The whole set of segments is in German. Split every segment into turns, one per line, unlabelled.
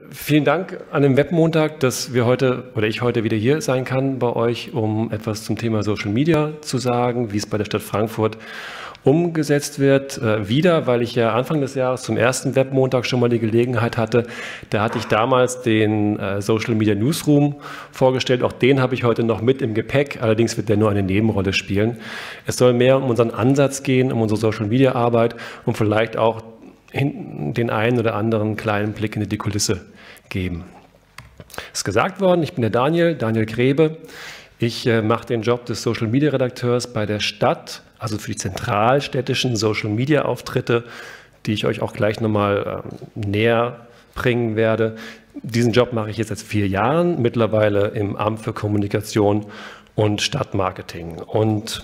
Vielen Dank an den Webmontag, dass wir heute oder ich heute wieder hier sein kann bei euch, um etwas zum Thema Social Media zu sagen, wie es bei der Stadt Frankfurt umgesetzt wird. Wieder, weil ich ja Anfang des Jahres zum ersten Webmontag schon mal die Gelegenheit hatte. Da hatte ich damals den Social Media Newsroom vorgestellt. Auch den habe ich heute noch mit im Gepäck. Allerdings wird der nur eine Nebenrolle spielen. Es soll mehr um unseren Ansatz gehen, um unsere Social Media Arbeit und vielleicht auch den einen oder anderen kleinen Blick in die Kulisse geben. Es ist gesagt worden, ich bin der Daniel Grebe. Ich mache den Job des Social Media Redakteurs bei der Stadt, also für die zentralstädtischen Social Media Auftritte, die ich euch auch gleich nochmal näher bringen werde. Diesen Job mache ich jetzt seit 4 Jahren, mittlerweile im Amt für Kommunikation und Stadtmarketing. Und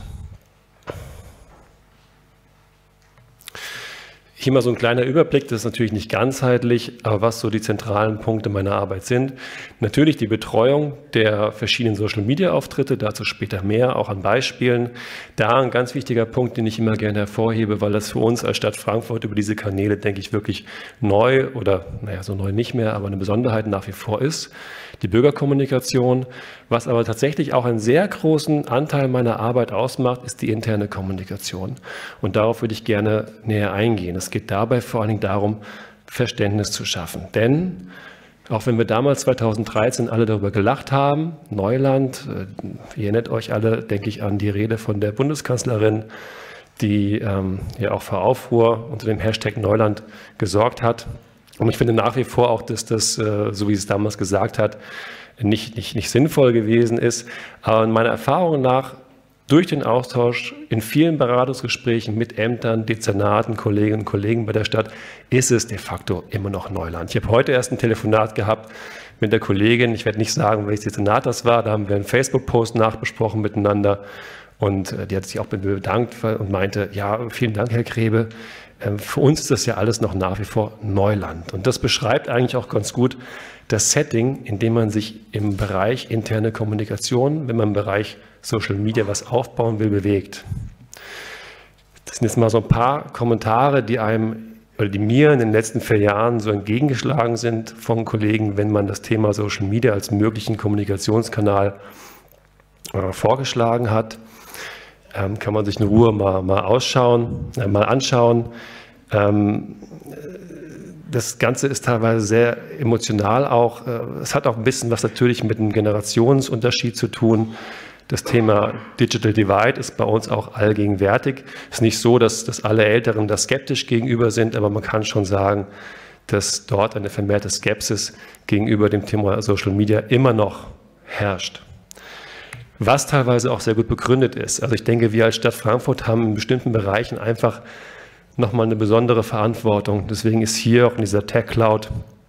hier mal so ein kleiner Überblick, das ist natürlich nicht ganzheitlich, aber was so die zentralen Punkte meiner Arbeit sind. Natürlich die Betreuung der verschiedenen Social-Media-Auftritte, dazu später mehr, auch an Beispielen. Da ein ganz wichtiger Punkt, den ich immer gerne hervorhebe, weil das für uns als Stadt Frankfurt über diese Kanäle, denke ich, wirklich neu oder, naja, so neu nicht mehr, aber eine Besonderheit nach wie vor ist. Die Bürgerkommunikation, was aber tatsächlich auch einen sehr großen Anteil meiner Arbeit ausmacht, ist die interne Kommunikation. Und darauf würde ich gerne näher eingehen. Es geht dabei vor allen Dingen darum, Verständnis zu schaffen. Denn auch wenn wir damals 2013 alle darüber gelacht haben, Neuland, ihr erinnert euch alle, denke ich, an die Rede von der Bundeskanzlerin, die ja auch für Aufruhr unter dem Hashtag Neuland gesorgt hat. Und ich finde nach wie vor auch, dass das, so wie es damals gesagt hat, nicht sinnvoll gewesen ist. Aber meiner Erfahrung nach, durch den Austausch in vielen Beratungsgesprächen mit Ämtern, Dezernaten, Kolleginnen und Kollegen bei der Stadt, ist es de facto immer noch Neuland. Ich habe heute erst ein Telefonat gehabt mit der Kollegin. Ich werde nicht sagen, welches Dezernat das war. Da haben wir einen Facebook-Post nachbesprochen miteinander. Und die hat sich auch bei mir bedankt und meinte, ja, vielen Dank, Herr Grebe. Für uns ist das ja alles noch nach wie vor Neuland. Und das beschreibt eigentlich auch ganz gut das Setting, in dem man sich im Bereich interne Kommunikation, wenn man im Bereich Social Media was aufbauen will, bewegt. Das sind jetzt mal so ein paar Kommentare, die mir in den letzten 4 Jahren so entgegengeschlagen sind von Kollegen, wenn man das Thema Social Media als möglichen Kommunikationskanal vorgeschlagen hat. Kann man sich in Ruhe mal anschauen. Das Ganze ist teilweise sehr emotional auch. Es hat auch ein bisschen was natürlich mit einem Generationsunterschied zu tun. Das Thema Digital Divide ist bei uns auch allgegenwärtig. Es ist nicht so, dass alle Älteren da skeptisch gegenüber sind, aber man kann schon sagen, dass dort eine vermehrte Skepsis gegenüber dem Thema Social Media immer noch herrscht. Was teilweise auch sehr gut begründet ist. Also ich denke, wir als Stadt Frankfurt haben in bestimmten Bereichen einfach nochmal eine besondere Verantwortung. Deswegen ist hier auch in dieser Tech Cloud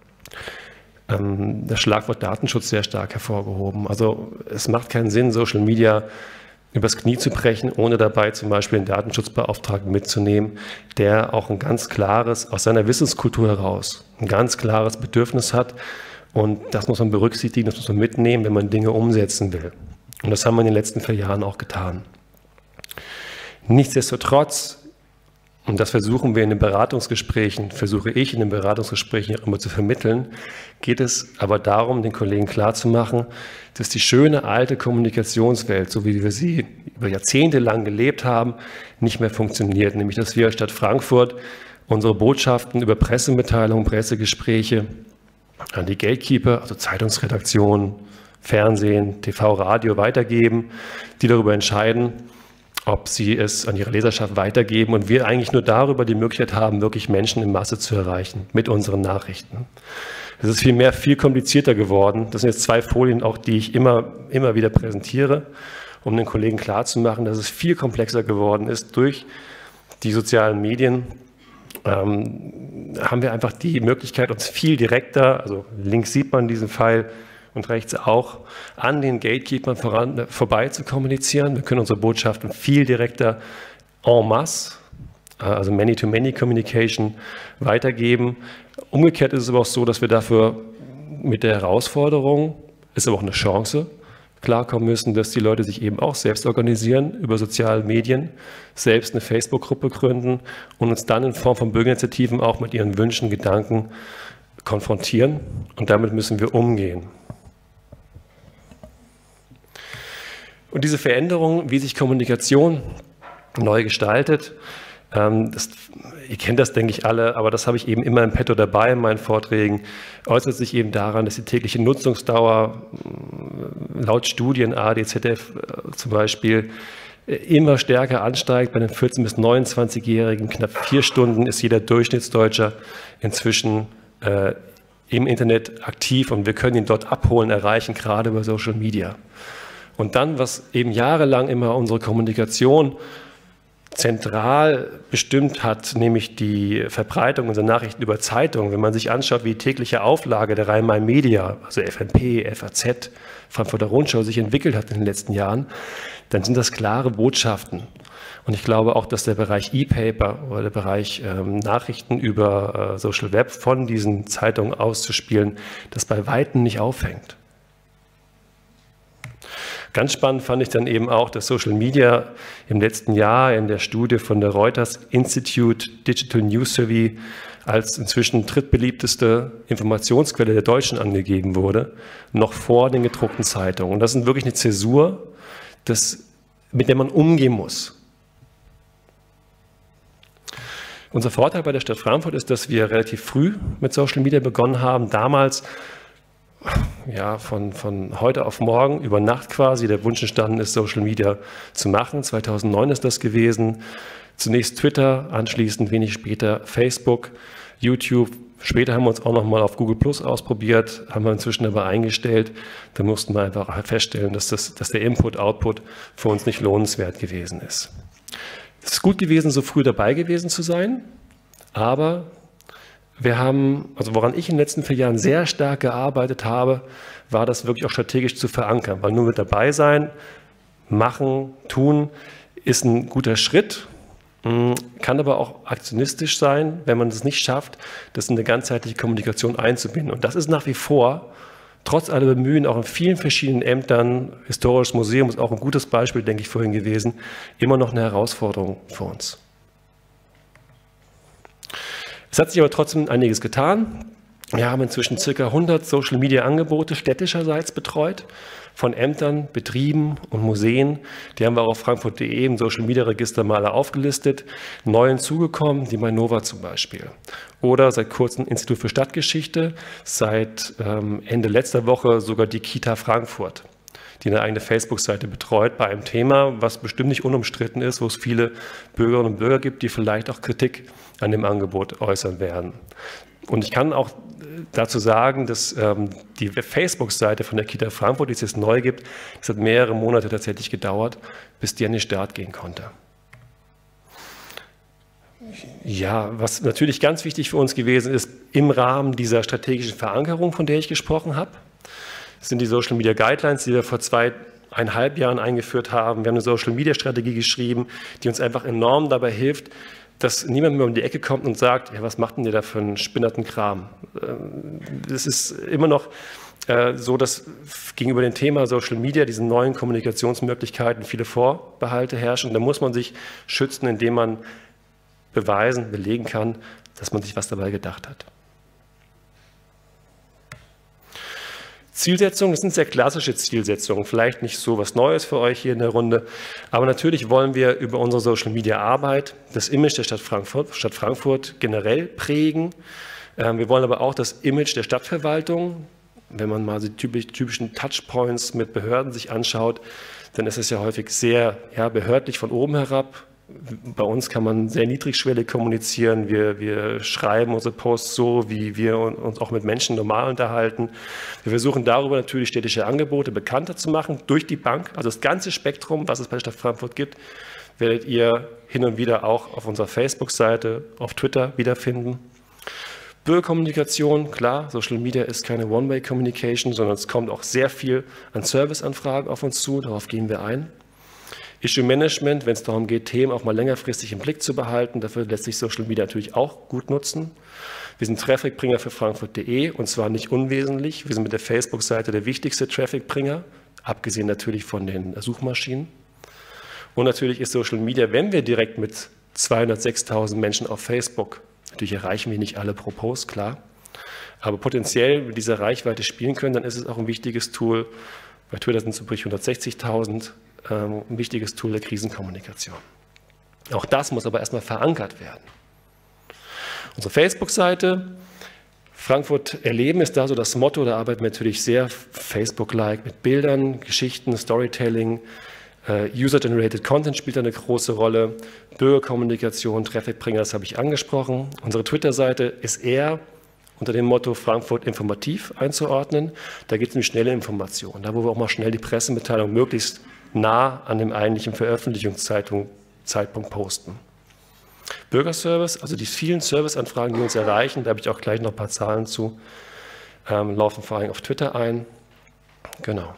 das Schlagwort Datenschutz sehr stark hervorgehoben. Also es macht keinen Sinn, Social Media übers Knie zu brechen, ohne dabei zum Beispiel den Datenschutzbeauftragten mitzunehmen, der auch ein ganz klares, aus seiner Wissenskultur heraus, ein ganz klares Bedürfnis hat. Und das muss man berücksichtigen, das muss man mitnehmen, wenn man Dinge umsetzen will. Und das haben wir in den letzten 4 Jahren auch getan. Nichtsdestotrotz, und das versuche ich in den Beratungsgesprächen immer zu vermitteln, geht es aber darum, den Kollegen klarzumachen, dass die schöne alte Kommunikationswelt, so wie wir sie über Jahrzehnte lang gelebt haben, nicht mehr funktioniert. Nämlich, dass wir als Stadt Frankfurt unsere Botschaften über Pressemitteilungen, Pressegespräche an die Gatekeeper, also Zeitungsredaktionen, Fernsehen, TV, Radio weitergeben, die darüber entscheiden, ob sie es an ihre Leserschaft weitergeben und wir eigentlich nur darüber die Möglichkeit haben, wirklich Menschen in Masse zu erreichen mit unseren Nachrichten. Es ist vielmehr viel komplizierter geworden. Das sind jetzt 2 Folien, auch die ich immer wieder präsentiere, um den Kollegen klarzumachen, dass es viel komplexer geworden ist. Durch die sozialen Medien haben wir einfach die Möglichkeit, uns viel direkter, also links sieht man diesen Pfeil, und rechts auch, an den Gatekeepern vorbei zu kommunizieren. Wir können unsere Botschaften viel direkter en masse, also Many-to-Many-Communication, weitergeben. Umgekehrt ist es aber auch so, dass wir dafür mit der Herausforderung, ist aber auch eine Chance, klarkommen müssen, dass die Leute sich eben auch selbst organisieren über soziale Medien, selbst eine Facebook-Gruppe gründen und uns dann in Form von Bürgerinitiativen auch mit ihren Wünschen, Gedanken konfrontieren und damit müssen wir umgehen. Und diese Veränderung, wie sich Kommunikation neu gestaltet, ihr kennt das, denke ich, alle, aber das habe ich eben immer im Petto dabei in meinen Vorträgen, äußert sich eben daran, dass die tägliche Nutzungsdauer laut Studien ADZF zum Beispiel immer stärker ansteigt. Bei den 14- bis 29-Jährigen knapp 4 Stunden ist jeder Durchschnittsdeutscher inzwischen im Internet aktiv und wir können ihn dort abholen, erreichen, gerade über Social Media. Und dann, was eben jahrelang immer unsere Kommunikation zentral bestimmt hat, nämlich die Verbreitung unserer Nachrichten über Zeitungen. Wenn man sich anschaut, wie die tägliche Auflage der Rhein-Main-Media, also FNP, FAZ, Frankfurter Rundschau sich entwickelt hat in den letzten Jahren, dann sind das klare Botschaften. Und ich glaube auch, dass der Bereich E-Paper oder der Bereich Nachrichten über Social Web von diesen Zeitungen auszuspielen, das bei Weitem nicht auffängt. Ganz spannend fand ich dann eben auch, dass Social Media im letzten Jahr in der Studie von der Reuters Institute Digital News Survey als inzwischen drittbeliebteste Informationsquelle der Deutschen angegeben wurde, noch vor den gedruckten Zeitungen. Und das ist wirklich eine Zäsur, mit der man umgehen muss. Unser Vorteil bei der Stadt Frankfurt ist, dass wir relativ früh mit Social Media begonnen haben, damals ja, von heute auf morgen, über Nacht quasi, der Wunsch entstanden ist, Social Media zu machen. 2009 ist das gewesen. Zunächst Twitter, anschließend wenig später Facebook, YouTube. Später haben wir uns auch noch mal auf Google Plus ausprobiert, haben wir inzwischen aber eingestellt. Da mussten wir einfach feststellen, dass der Input-Output für uns nicht lohnenswert gewesen ist. Es ist gut gewesen, so früh dabei gewesen zu sein, aber wir haben, also woran ich in den letzten 4 Jahren sehr stark gearbeitet habe, war das wirklich auch strategisch zu verankern, weil nur mit dabei sein, machen, tun, ist ein guter Schritt, kann aber auch aktionistisch sein, wenn man es nicht schafft, das in eine ganzheitliche Kommunikation einzubinden. Und das ist nach wie vor, trotz aller Bemühen, auch in vielen verschiedenen Ämtern, Historisches Museum ist auch ein gutes Beispiel, denke ich, vorhin gewesen, immer noch eine Herausforderung für uns. Es hat sich aber trotzdem einiges getan. Wir haben inzwischen ca. 100 Social-Media-Angebote städtischerseits betreut, von Ämtern, Betrieben und Museen. Die haben wir auch auf frankfurt.de im Social-Media-Register mal aufgelistet. Neu hinzugekommen, die Mainova zum Beispiel. Oder seit kurzem Institut für Stadtgeschichte, seit Ende letzter Woche sogar die Kita Frankfurt, die eine eigene Facebook-Seite betreut bei einem Thema, was bestimmt nicht unumstritten ist, wo es viele Bürgerinnen und Bürger gibt, die vielleicht auch Kritik an dem Angebot äußern werden. Und ich kann auch dazu sagen, dass die Facebook-Seite von der Kita Frankfurt, die es jetzt neu gibt, es hat mehrere Monate tatsächlich gedauert, bis die an den Start gehen konnte. Ja, was natürlich ganz wichtig für uns gewesen ist, im Rahmen dieser strategischen Verankerung, von der ich gesprochen habe, sind die Social Media Guidelines, die wir vor 2,5 Jahren eingeführt haben. Wir haben eine Social Media Strategie geschrieben, die uns einfach enorm dabei hilft, dass niemand mehr um die Ecke kommt und sagt, ja, was macht denn ihr da für einen spinnerten Kram? Es ist immer noch so, dass gegenüber dem Thema Social Media, diesen neuen Kommunikationsmöglichkeiten, viele Vorbehalte herrschen. Da muss man sich schützen, indem man belegen kann, dass man sich was dabei gedacht hat. Zielsetzungen, das sind sehr klassische Zielsetzungen, vielleicht nicht so was Neues für euch hier in der Runde, aber natürlich wollen wir über unsere Social-Media-Arbeit das Image der Stadt Frankfurt generell prägen. Wir wollen aber auch das Image der Stadtverwaltung, wenn man mal die typischen Touchpoints mit Behörden sich anschaut, dann ist es ja häufig sehr behördlich von oben herab. Bei uns kann man sehr niedrigschwellig kommunizieren. Wir schreiben unsere Posts so, wie wir uns auch mit Menschen normal unterhalten. Wir versuchen darüber natürlich städtische Angebote bekannter zu machen, durch die Bank. Also das ganze Spektrum, was es bei der Stadt Frankfurt gibt, werdet ihr hin und wieder auch auf unserer Facebook-Seite, auf Twitter wiederfinden. Bürgerkommunikation, klar, Social Media ist keine One-Way-Communication, sondern es kommt auch sehr viel an Serviceanfragen auf uns zu, darauf gehen wir ein. Issue Management, wenn es darum geht, Themen auch mal längerfristig im Blick zu behalten, dafür lässt sich Social Media natürlich auch gut nutzen. Wir sind Trafficbringer für Frankfurt.de und zwar nicht unwesentlich. Wir sind mit der Facebook-Seite der wichtigste Trafficbringer, abgesehen natürlich von den Suchmaschinen. Und natürlich ist Social Media, wenn wir direkt mit 206.000 Menschen auf Facebook, natürlich erreichen wir nicht alle pro Post, klar, aber potenziell mit dieser Reichweite spielen können, dann ist es auch ein wichtiges Tool. Bei Twitter sind es übrigens 160.000, ein wichtiges Tool der Krisenkommunikation. Auch das muss aber erstmal verankert werden. Unsere Facebook-Seite, Frankfurt erleben, ist da so das Motto. Da arbeiten wir natürlich sehr Facebook-like mit Bildern, Geschichten, Storytelling. User-Generated Content spielt da eine große Rolle. Bürgerkommunikation, Trafficbringer, das habe ich angesprochen. Unsere Twitter-Seite ist eher unter dem Motto Frankfurt informativ einzuordnen. Da geht es um schnelle Informationen, da wo wir auch mal schnell die Pressemitteilung möglichst nah an dem eigentlichen Veröffentlichungszeitpunkt posten. Bürgerservice, also die vielen Serviceanfragen, die uns erreichen, da habe ich auch gleich noch ein paar Zahlen zu, laufen vor allem auf Twitter ein. Genau.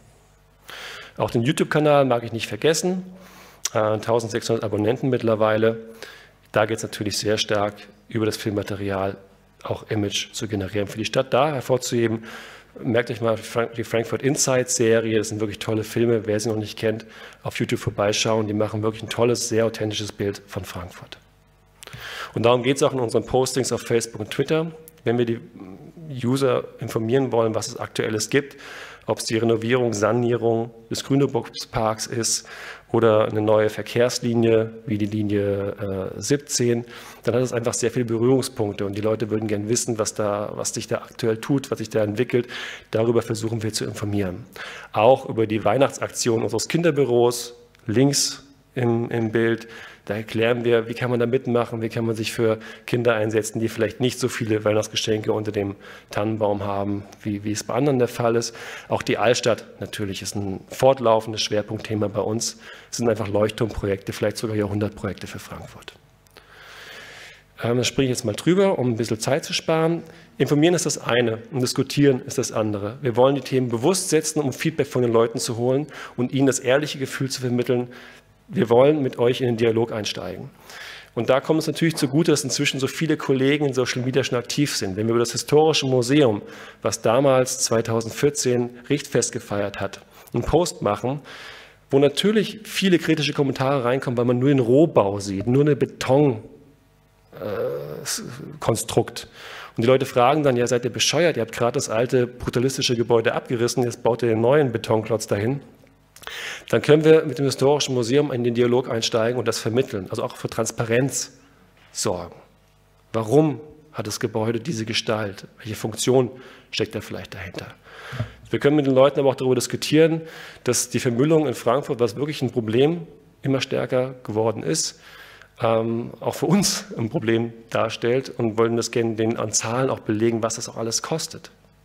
Auch den YouTube-Kanal mag ich nicht vergessen, 1600 Abonnenten mittlerweile. Da geht es natürlich sehr stark über das Filmmaterial, auch Image zu generieren für die Stadt. Da hervorzuheben, merkt euch mal die Frankfurt Insights Serie, das sind wirklich tolle Filme, wer sie noch nicht kennt, auf YouTube vorbeischauen, die machen wirklich ein tolles, sehr authentisches Bild von Frankfurt. Und darum geht es auch in unseren Postings auf Facebook und Twitter, wenn wir die User informieren wollen, was es Aktuelles gibt, ob es die Renovierung, Sanierung des Grüneburgsparks ist oder eine neue Verkehrslinie wie die Linie 17, dann hat es einfach sehr viele Berührungspunkte und die Leute würden gerne wissen, was sich da aktuell tut, was sich da entwickelt. Darüber versuchen wir zu informieren. Auch über die Weihnachtsaktion unseres Kinderbüros, links im Bild. Da erklären wir, wie kann man da mitmachen, wie kann man sich für Kinder einsetzen, die vielleicht nicht so viele Weihnachtsgeschenke unter dem Tannenbaum haben, wie es bei anderen der Fall ist. Auch die Altstadt natürlich ist ein fortlaufendes Schwerpunktthema bei uns. Es sind einfach Leuchtturmprojekte, vielleicht sogar Jahrhundertprojekte für Frankfurt. Da springe ich jetzt mal drüber, um ein bisschen Zeit zu sparen. Informieren ist das eine und diskutieren ist das andere. Wir wollen die Themen bewusst setzen, um Feedback von den Leuten zu holen und ihnen das ehrliche Gefühl zu vermitteln, wir wollen mit euch in den Dialog einsteigen. Und da kommt es natürlich zugute, dass inzwischen so viele Kollegen in Social Media schon aktiv sind. Wenn wir über das Historische Museum, was damals 2014 Richtfest gefeiert hat, einen Post machen, wo natürlich viele kritische Kommentare reinkommen, weil man nur den Rohbau sieht, nur eine Betonkonstrukt. Und die Leute fragen dann, ja, seid ihr bescheuert? Ihr habt gerade das alte brutalistische Gebäude abgerissen, jetzt baut ihr den neuen Betonklotz dahin. Dann können wir mit dem Historischen Museum in den Dialog einsteigen und das vermitteln, also auch für Transparenz sorgen. Warum hat das Gebäude diese Gestalt? Welche Funktion steckt da vielleicht dahinter? Wir können mit den Leuten aber auch darüber diskutieren, dass die Vermüllung in Frankfurt, was wirklich ein Problem immer stärker geworden ist, auch für uns ein Problem darstellt und wollen das gerne denen an Zahlen auch belegen, was das auch alles kostet.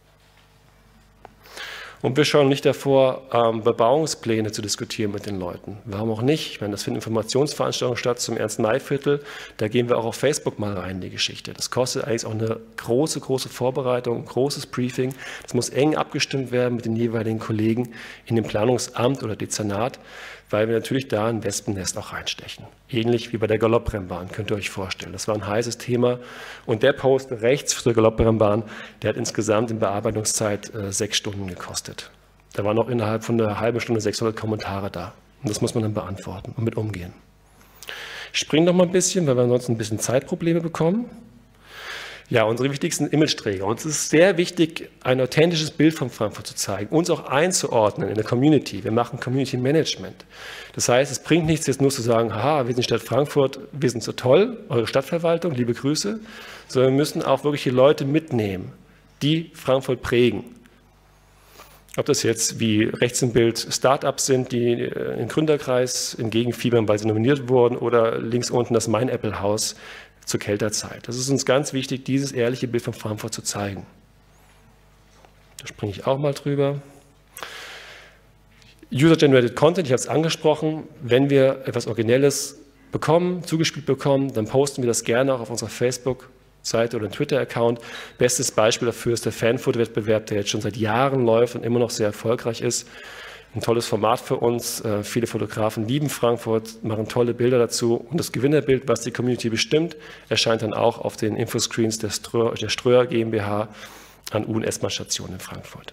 Und wir schauen nicht davor, Bebauungspläne zu diskutieren mit den Leuten. Warum auch nicht? Ich meine, das finden Informationsveranstaltungen statt zum 1. Mai-Viertel. Da gehen wir auch auf Facebook mal rein in die Geschichte. Das kostet eigentlich auch eine große, große Vorbereitung, ein großes Briefing. Das muss eng abgestimmt werden mit den jeweiligen Kollegen in dem Planungsamt oder Dezernat, weil wir natürlich da ein Wespennest auch reinstechen. Ähnlich wie bei der Galopprennbahn, könnt ihr euch vorstellen. Das war ein heißes Thema. Und der Post rechts zur Galopprennbahn, der hat insgesamt in Bearbeitungszeit 6 Stunden gekostet. Da waren noch innerhalb von einer halben Stunde 600 Kommentare da. Und das muss man dann beantworten und mit umgehen. Ich springe noch mal ein bisschen, weil wir ansonsten ein bisschen Zeitprobleme bekommen. Ja, unsere wichtigsten Imageträger. Uns ist sehr wichtig, ein authentisches Bild von Frankfurt zu zeigen, uns auch einzuordnen in der Community. Wir machen Community Management. Das heißt, es bringt nichts, jetzt nur zu sagen, haha, wir sind Stadt Frankfurt, wir sind so toll, eure Stadtverwaltung, liebe Grüße, sondern wir müssen auch wirklich die Leute mitnehmen, die Frankfurt prägen. Ob das jetzt wie rechts im Bild Startups sind, die im Gründerkreis entgegenfiebern, weil sie nominiert wurden, oder links unten das Mein-Apple-Haus zur Kelterzeit. Das ist uns ganz wichtig, dieses ehrliche Bild von Frankfurt zu zeigen. Da springe ich auch mal drüber. User-Generated Content, ich habe es angesprochen. Wenn wir etwas Originelles bekommen, zugespielt bekommen, dann posten wir das gerne auch auf unserer Facebook-Seite oder Twitter-Account. Bestes Beispiel dafür ist der Fanfood-Wettbewerb, der jetzt schon seit Jahren läuft und immer noch sehr erfolgreich ist. Ein tolles Format für uns. Viele Fotografen lieben Frankfurt, machen tolle Bilder dazu. Und das Gewinnerbild, was die Community bestimmt, erscheint dann auch auf den Infoscreens der Ströer GmbH an U- und S-Bahn-Stationen in Frankfurt.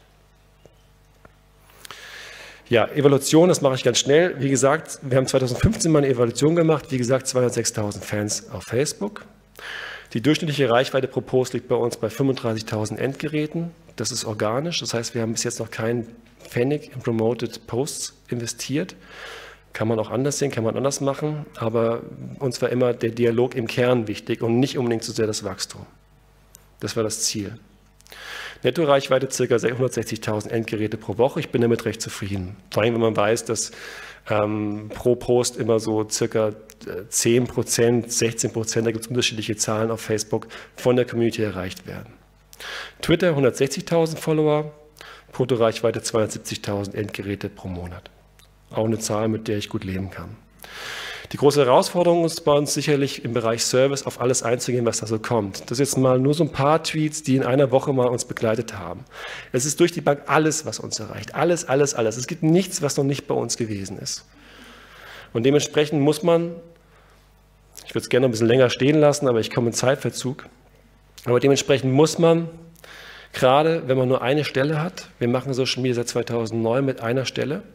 Ja, Evaluation, das mache ich ganz schnell. Wie gesagt, wir haben 2015 mal eine Evaluation gemacht. Wie gesagt, 206.000 Fans auf Facebook. Die durchschnittliche Reichweite pro Post liegt bei uns bei 35.000 Endgeräten. Das ist organisch, das heißt, wir haben bis jetzt noch keinen Pfennig in Promoted Posts investiert. Kann man auch anders sehen, kann man anders machen, aber uns war immer der Dialog im Kern wichtig und nicht unbedingt so sehr das Wachstum. Das war das Ziel. Nettoreichweite ca. 660.000 Endgeräte pro Woche. Ich bin damit recht zufrieden. Vor allem, wenn man weiß, dass pro Post immer so ca. 10%, 16%, da gibt es unterschiedliche Zahlen auf Facebook, von der Community erreicht werden. Twitter 160.000 Follower, Bruttoreichweite 270.000 Endgeräte pro Monat. Auch eine Zahl, mit der ich gut leben kann. Die große Herausforderung ist bei uns sicherlich im Bereich Service auf alles einzugehen, was da so kommt. Das ist jetzt mal nur so ein paar Tweets, die in einer Woche mal uns begleitet haben. Es ist durch die Bank alles, was uns erreicht. Alles, alles, alles. Es gibt nichts, was noch nicht bei uns gewesen ist. Und dementsprechend muss man, ich würde es gerne noch ein bisschen länger stehen lassen, aber ich komme in Zeitverzug, aber dementsprechend muss man, gerade wenn man nur eine Stelle hat, wir machen Social Media seit 2009 mit einer Stelle,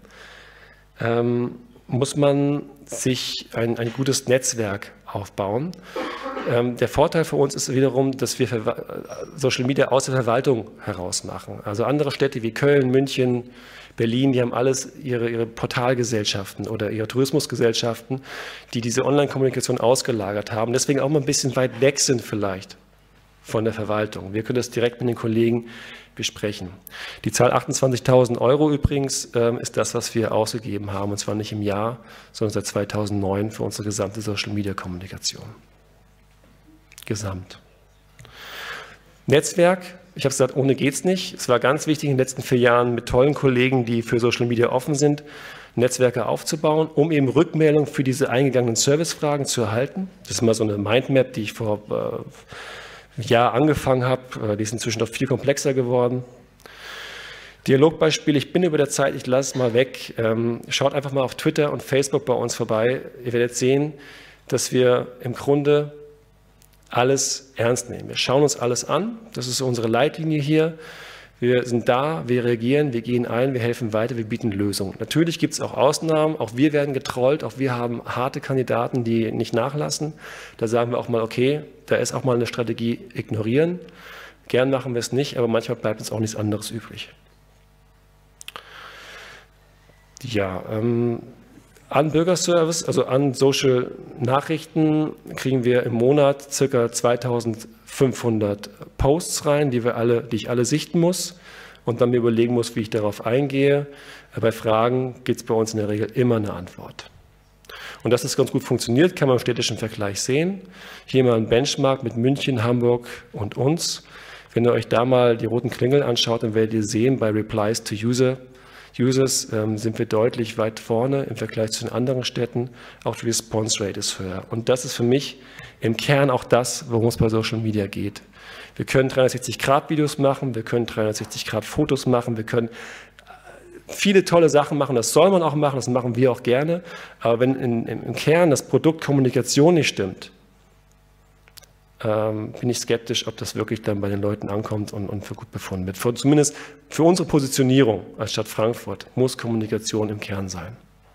muss man sich ein gutes Netzwerk aufbauen. Der Vorteil für uns ist wiederum, dass wir Social Media aus der Verwaltung heraus machen. Also andere Städte wie Köln, München, Berlin, die haben alles ihre Portalgesellschaften oder ihre Tourismusgesellschaften, die diese Online-Kommunikation ausgelagert haben, deswegen auch mal ein bisschen weit weg sind vielleicht von der Verwaltung. Wir können das direkt mit den Kollegen besprechen. Die Zahl 28.000 € übrigens ist das, was wir ausgegeben haben, und zwar nicht im Jahr, sondern seit 2009 für unsere gesamte Social-Media-Kommunikation. Gesamt. Netzwerk, ich habe es gesagt, ohne geht's nicht. Es war ganz wichtig in den letzten 4 Jahren mit tollen Kollegen, die für Social Media offen sind, Netzwerke aufzubauen, um eben Rückmeldung für diese eingegangenen Servicefragen zu erhalten. Das ist mal so eine Mindmap, die ich vor Jahr angefangen habe, die ist inzwischen noch viel komplexer geworden. Dialogbeispiel, ich bin über der Zeit, ich lasse es mal weg. Schaut einfach mal auf Twitter und Facebook bei uns vorbei. Ihr werdet sehen, dass wir im Grunde alles ernst nehmen. Wir schauen uns alles an, das ist so unsere Leitlinie hier. Wir sind da, wir reagieren, wir gehen ein, wir helfen weiter, wir bieten Lösungen. Natürlich gibt es auch Ausnahmen, auch wir werden getrollt, auch wir haben harte Kandidaten, die nicht nachlassen. Da sagen wir auch mal, okay, da ist auch mal eine Strategie ignorieren. Gern machen wir es nicht, aber manchmal bleibt uns auch nichts anderes übrig. Ja, an Bürgerservice, also an Social Nachrichten, kriegen wir im Monat ca. 2.500 Posts rein, die ich alle sichten muss und dann mir überlegen muss, wie ich darauf eingehe. Bei Fragen gibt es bei uns in der Regel immer eine Antwort. Und dass das ganz gut funktioniert, kann man im städtischen Vergleich sehen. Hier mal ein Benchmark mit München, Hamburg und uns. Wenn ihr euch da mal die roten Klingel anschaut, dann werdet ihr sehen, bei Replies to Users sind wir deutlich weit vorne im Vergleich zu den anderen Städten. Auch die Response Rate ist höher. Und das ist für mich im Kern auch das, worum es bei Social Media geht. Wir können 360-Grad-Videos machen, wir können 360-Grad-Fotos machen, wir können viele tolle Sachen machen, das soll man auch machen, das machen wir auch gerne. Aber wenn im Kern das Produkt Kommunikation nicht stimmt, bin ich skeptisch, ob das wirklich dann bei den Leuten ankommt und für gut befunden wird. Zumindest für unsere Positionierung als Stadt Frankfurt muss Kommunikation im Kern sein.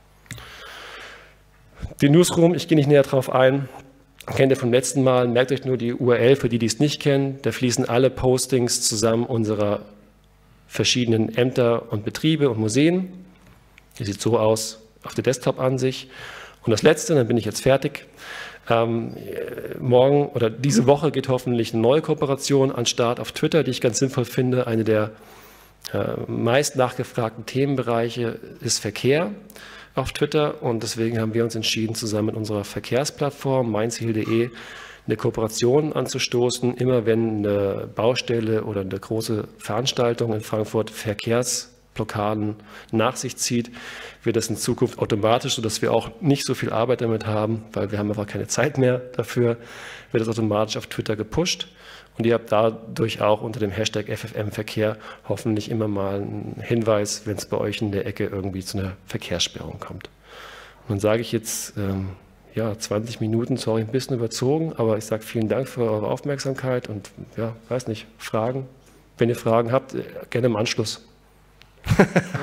Den Newsroom, ich gehe nicht näher drauf ein, kennt ihr vom letzten Mal, merkt euch nur die URL, für die, die es nicht kennen, da fließen alle Postings zusammen unserer verschiedenen Ämter und Betriebe und Museen. Die sieht so aus auf der Desktop-Ansicht. Und das Letzte, dann bin ich jetzt fertig. Morgen oder diese Woche geht hoffentlich eine neue Kooperation an den Start auf Twitter, die ich ganz sinnvoll finde. Eine der meist nachgefragten Themenbereiche ist Verkehr auf Twitter und deswegen haben wir uns entschieden, zusammen mit unserer Verkehrsplattform meinziel.de eine Kooperation anzustoßen. Immer wenn eine Baustelle oder eine große Veranstaltung in Frankfurt Verkehrsblockaden nach sich zieht, wird das in Zukunft automatisch, sodass wir auch nicht so viel Arbeit damit haben, weil wir haben einfach keine Zeit mehr dafür, wird das automatisch auf Twitter gepusht. Und ihr habt dadurch auch unter dem Hashtag FFM-Verkehr hoffentlich immer mal einen Hinweis, wenn es bei euch in der Ecke irgendwie zu einer Verkehrssperrung kommt. Und dann sage ich jetzt, ja, 20 Minuten, sorry, ein bisschen überzogen, aber ich sage vielen Dank für eure Aufmerksamkeit und ja, weiß nicht, Fragen. Wenn ihr Fragen habt, gerne im Anschluss.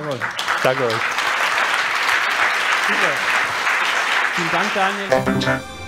Danke euch.
Super. Vielen Dank, Daniel.